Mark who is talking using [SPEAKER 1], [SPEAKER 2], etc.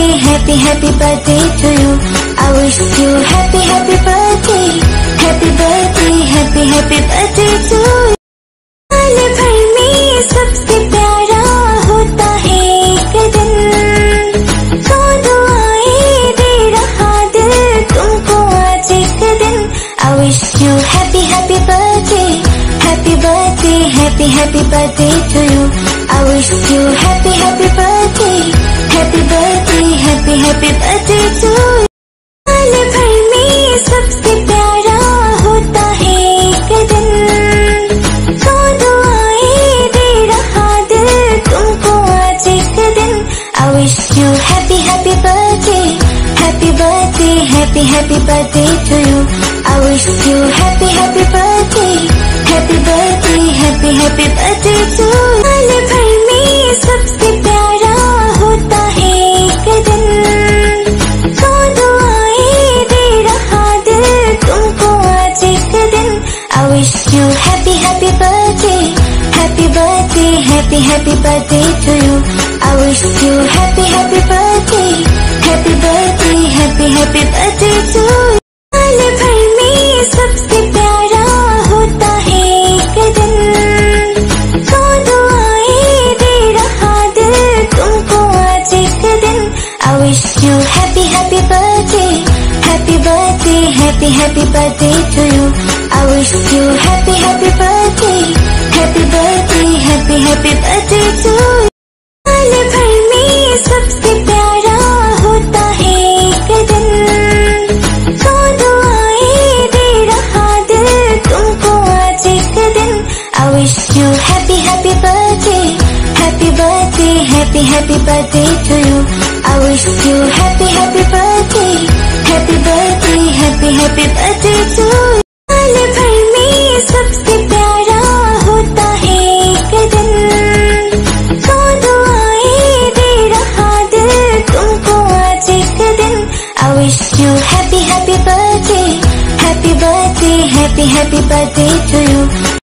[SPEAKER 1] happy happy birthday to you. I wish you happy happy birthday, happy birthday, happy happy birthday to you. साल भर में सबसे प्यारा होता है एक दिन, तो दुआएं दे रहा दिल तुमको आज एक दिन. I wish you happy happy birthday, happy birthday, happy happy birthday to you. I wish you happy happy birthday, happy birthday, happy happy birthday to you. साल भर में सबसे प्यारा होता है एक दिन, तो दुआएं दे रहा दिल तुमको आज एक दिन. I wish you happy happy birthday, happy birthday, happy happy birthday to you. I wish you happy happy birthday, happy birthday, happy happy birthday to you. साल भर में सबसे प्यारा होता है एक दिन, तो दुआएं दे रहा दिल तुमको आज एक दिन. I wish you happy happy birthday, happy birthday, happy happy birthday to you. I wish you happy happy birthday, happy birthday, happy happy birthday to you. साल भर में सबसे प्यारा होता है एक दिन, तो दुआएं दे रहा दिल तुमको आज एक दिन. I wish you happy happy birthday, happy birthday, happy happy birthday to you. I wish you happy happy birthday, happy birthday, happy happy birthday to you. साल भर में सबसे प्यारा होता है एक दिन, तो दुआएं दे रहा दिल तुमको आज एक दिन. I wish you happy happy birthday, happy birthday, happy happy birthday to you. I wish you happy happy birthday, happy birthday, happy happy birthday to you. साल भर में सबसे प्यारा होता है एक दिन, तो दुआएं दे रहा दिल तुमको आज एक दिन. I wish you happy happy birthday, happy birthday, happy happy birthday to you.